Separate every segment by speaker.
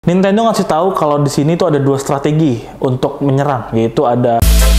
Speaker 1: Nintendo ngasih tahu kalau di sini tuh ada dua strategi untuk menyerang, yaitu ada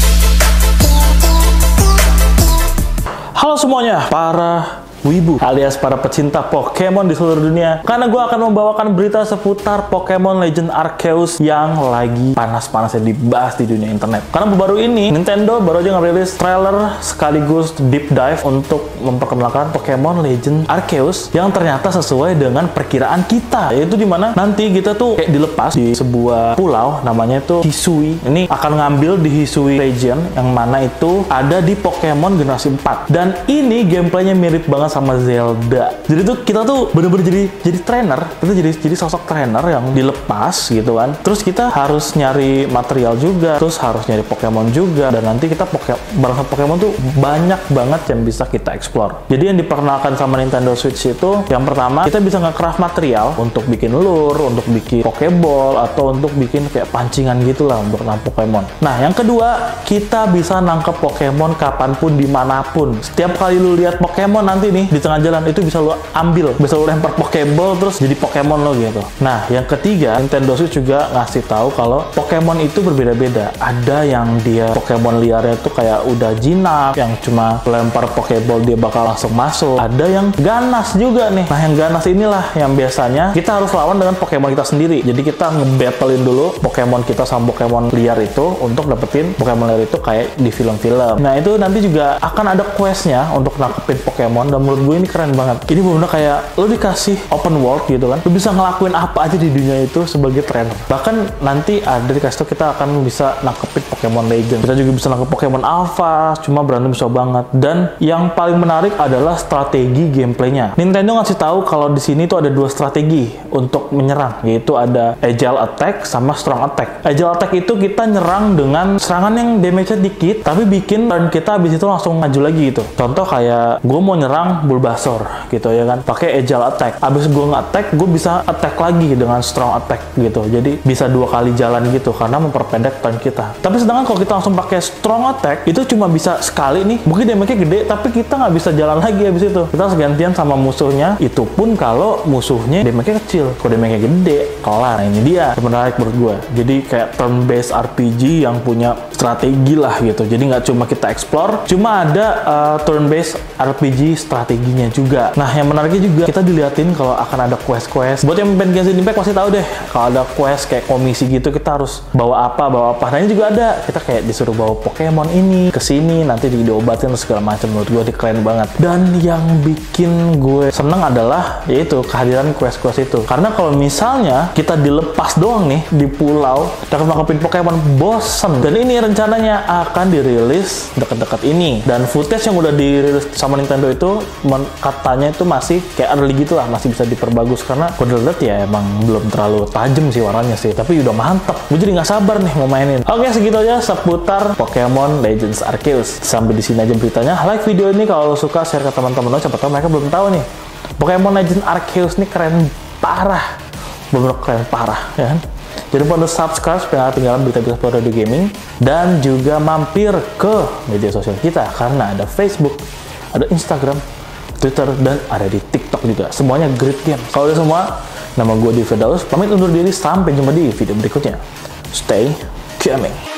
Speaker 1: halo semuanya, para wibu alias para pecinta Pokemon di seluruh dunia, karena gue akan membawakan berita seputar Pokemon Legend Arceus yang lagi panas-panasnya dibahas di dunia internet. Karena baru ini Nintendo baru aja ngerilis trailer sekaligus deep dive untuk memperkenalkan Pokemon Legend Arceus yang ternyata sesuai dengan perkiraan kita, yaitu dimana nanti kita tuh kayak dilepas di sebuah pulau namanya itu Hisui. Ini akan ngambil di Hisui region yang mana itu ada di Pokemon generasi 4, dan ini gameplaynya mirip banget sama Zelda. Jadi tuh kita tuh bener-bener jadi trainer, kita jadi sosok trainer yang dilepas gitu kan. Terus kita harus nyari material juga, terus harus nyari Pokemon juga, dan nanti kita bareng sama Pokemon tuh banyak banget yang bisa kita explore. Jadi yang diperkenalkan sama Nintendo Switch itu, yang pertama kita bisa nge-craft material untuk bikin lure, untuk bikin Pokeball, atau untuk bikin kayak pancingan gitulah untuk nangkep Pokemon. Nah, yang kedua, kita bisa nangkep Pokemon kapanpun, dimanapun. Setiap kali lu lihat Pokemon nanti nih di tengah jalan, itu bisa lo ambil, bisa lo lempar Pokeball terus jadi Pokemon lo gitu. Nah, yang ketiga, Nintendo Switch juga ngasih tahu kalau Pokemon itu berbeda-beda. Ada yang dia Pokemon liarnya tuh kayak udah jinak, yang cuma lempar Pokeball dia bakal langsung masuk. Ada yang ganas juga nih. Nah, yang ganas inilah yang biasanya kita harus lawan dengan Pokemon kita sendiri. Jadi kita nge-battlein dulu Pokemon kita sama Pokemon liar itu untuk dapetin Pokemon liar itu kayak di film-film. Nah, itu nanti juga akan ada questnya untuk nangkepin Pokemon, dan menurut gue ini keren banget. Ini bener-bener kayak lo dikasih open world gitu kan, lo bisa ngelakuin apa aja di dunia itu sebagai trainer. Bahkan nanti ada dikasih tuh kita akan bisa nangkepin Pokemon Legend, kita juga bisa nangkep Pokemon Alpha, cuma berantem bisa banget. Dan yang paling menarik adalah strategi gameplaynya. Nintendo ngasih tahu kalau di sini tuh ada dua strategi untuk menyerang, yaitu ada Agile Attack sama Strong Attack. Agile Attack itu kita nyerang dengan serangan yang damage-nya dikit, tapi bikin turn kita habis itu langsung maju lagi gitu. Contoh kayak gue mau nyerang Bulbasaur gitu ya kan, pakai Agile Attack. Abis gue nge-attack, gue bisa attack lagi dengan Strong Attack gitu. Jadi bisa dua kali jalan gitu karena memperpendek turn kita. Tapi sedangkan kalau kita langsung pakai Strong Attack, itu cuma bisa sekali nih, mungkin damage-nya gede, tapi kita nggak bisa jalan lagi abis itu. Kita harus gantian sama musuhnya, itu pun kalau musuhnya damage-nya kecil. Kalau damage-nya gede, kelar. Nah, ini dia yang menarik menurut gue. Jadi kayak turn-based RPG yang punya strategi lah gitu. Jadi nggak cuma kita explore, cuma ada turn-based RPG strateginya juga. Nah, yang menariknya juga kita diliatin kalau akan ada quest-quest. Buat yang main Genshin Impact pasti tahu deh, kalau ada quest kayak komisi gitu, kita harus bawa apa. Nah, ini juga ada. Kita kayak disuruh bawa Pokemon ini ke sini, nanti diobatin terus segala macam. Menurut gue keren banget. Dan yang bikin gue seneng adalah yaitu kehadiran quest-quest itu. Karena kalau misalnya kita dilepas doang nih di pulau, kita nangkepin Pokemon, bosen. Dan ini rencananya akan dirilis deket-deket ini. Dan footage yang udah dirilis sama Nintendo itu katanya itu masih kayak early gitu lah, masih bisa diperbagus. Karena gue lihat ya emang belum terlalu tajam sih warnanya sih, tapi udah mantep. Gue jadi nggak sabar nih mau mainin. Oke, segitu aja seputar Pokemon Legends Arceus. Sampai di sini aja beritanya. Like video ini kalau lo suka, share ke teman-teman lo, siapa tahu mereka belum tahu nih. Pokemon Legends Arceus ini keren parah, bener-bener keren parah ya kan. Jadi lupa untuk subscribe supaya nggak ketinggalan berita-berita seputar radio gaming, dan juga mampir ke media sosial kita karena ada Facebook, ada Instagram, Twitter, dan ada di TikTok juga. Semuanya Great Game. Kalau udah semua, nama gue Di Firdaus, pamit undur diri, sampai jumpa di video berikutnya. Stay gaming.